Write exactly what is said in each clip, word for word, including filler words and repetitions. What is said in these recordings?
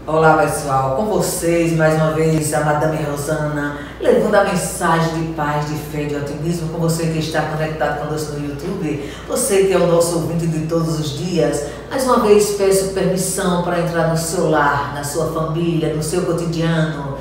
Olá pessoal, com vocês mais uma vez a Madame Rosana, levando a mensagem de paz, de fé, de otimismo com você que está conectado conosco no YouTube, você que é o nosso ouvinte de todos os dias. Mais uma vez peço permissão para entrar no seu lar, na sua família, no seu cotidiano,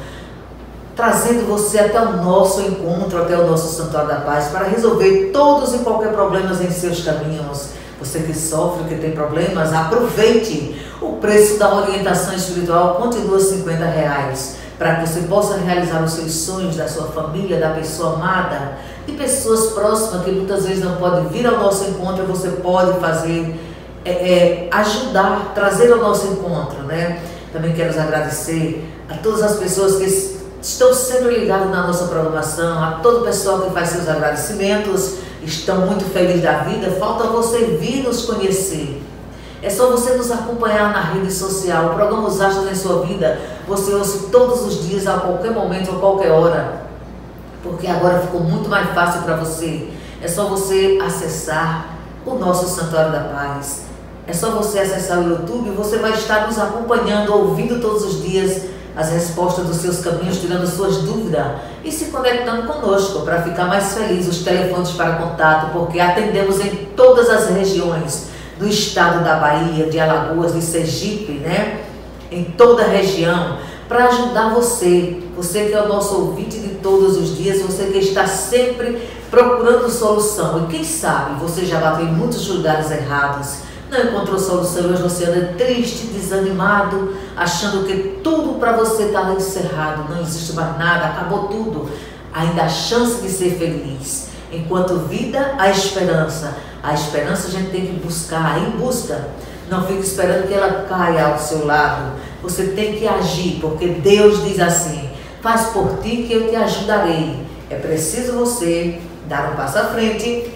trazendo você até o nosso encontro, até o nosso Santuário da Paz, para resolver todos e qualquer problemas em seus caminhos. Você que sofre, que tem problemas, aproveite. O preço da orientação espiritual continua cinquenta reais, para que você possa realizar os seus sonhos da sua família, da pessoa amada, de pessoas próximas que muitas vezes não podem vir ao nosso encontro. Você pode fazer, é, é, ajudar, trazer ao nosso encontro, né? Também quero agradecer a todas as pessoas que estão sempre ligadas na nossa programação, a todo o pessoal que faz seus agradecimentos, estão muito felizes da vida. Falta você vir nos conhecer. É só você nos acompanhar na rede social. O programa Os Astros em Sua Vida, você ouve todos os dias, a qualquer momento, a qualquer hora. Porque agora ficou muito mais fácil para você. É só você acessar o nosso Santuário da Paz. É só você acessar o YouTube, você vai estar nos acompanhando, ouvindo todos os dias as respostas dos seus caminhos, tirando suas dúvidas e se conectando conosco para ficar mais feliz. Os telefones para contato, porque atendemos em todas as regiões do estado da Bahia, de Alagoas, de Sergipe, né? Em toda a região, para ajudar você, você que é o nosso ouvinte de todos os dias, você que está sempre procurando solução. E quem sabe você já bateu em muitos lugares errados, não encontrou solução e hoje você anda triste, desanimado, achando que tudo para você está encerrado, não existe mais nada, acabou tudo. Ainda há chance de ser feliz. Enquanto vida, há esperança. A esperança a gente tem que buscar, em busca. Não fique esperando que ela caia ao seu lado. Você tem que agir, porque Deus diz assim: faz por ti que eu te ajudarei. É preciso você dar um passo à frente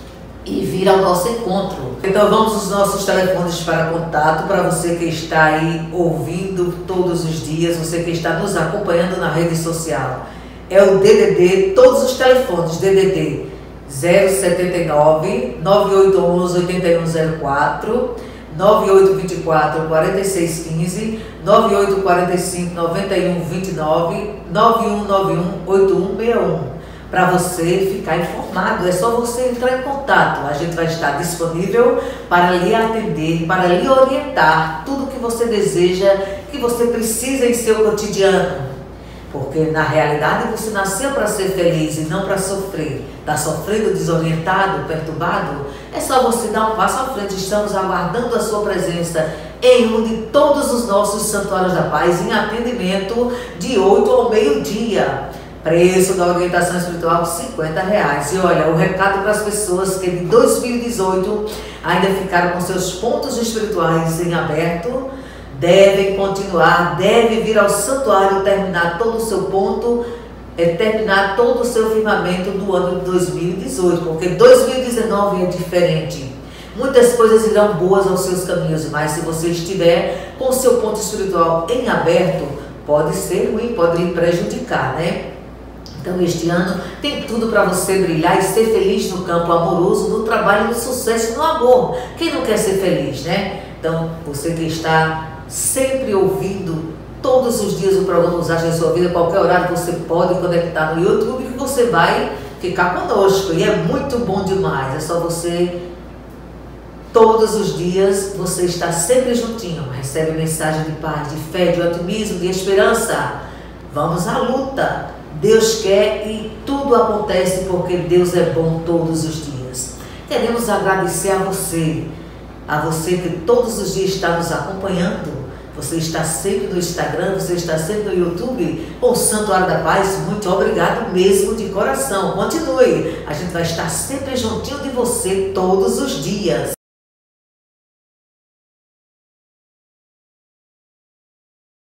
e vir ao nosso encontro. Então vamos aos nossos telefones para contato, para você que está aí ouvindo todos os dias, você que está nos acompanhando na rede social. É o D D D, todos os telefones, D D D zero sete nove, nove oito um um, oito um zero quatro, nove oito dois quatro, quatro seis um cinco, nove oito quatro cinco, nove um dois nove, nove um nove um, oito um seis um. Para você ficar informado, é só você entrar em contato. A gente vai estar disponível para lhe atender, para lhe orientar tudo que você deseja, que você precisa em seu cotidiano. Porque na realidade você nasceu para ser feliz e não para sofrer. Está sofrendo, desorientado, perturbado? É só você dar um passo à frente. Estamos aguardando a sua presença em um de todos os nossos Santuários da Paz, em atendimento de oito ao meio-dia. Preço da orientação espiritual cinquenta reais. E olha, o recado para as pessoas que de dois mil e dezoito ainda ficaram com seus pontos espirituais em aberto, devem continuar, devem vir ao santuário, terminar todo o seu ponto, é, terminar todo o seu firmamento do ano de dois mil e dezoito, porque dois mil e dezenove é diferente. Muitas coisas irão boas aos seus caminhos, mas se você estiver com o seu ponto espiritual em aberto, pode ser ruim, pode lhe prejudicar, né? Então este ano tem tudo para você brilhar e ser feliz no campo amoroso, no trabalho, no sucesso, no amor. Quem não quer ser feliz, né? Então você que está sempre ouvindo todos os dias o programa Os Astros em Sua Vida, qualquer horário você pode conectar no YouTube, que você vai ficar conosco. E é muito bom demais. É só você, todos os dias, você está sempre juntinho. Recebe mensagem de paz, de fé, de otimismo, de esperança. Vamos à luta. Deus quer e tudo acontece porque Deus é bom todos os dias. Queremos agradecer a você, a você que todos os dias está nos acompanhando. Você está sempre no Instagram, você está sempre no YouTube, com o Santuário da Paz. Muito obrigado mesmo de coração. Continue, a gente vai estar sempre juntinho de você todos os dias.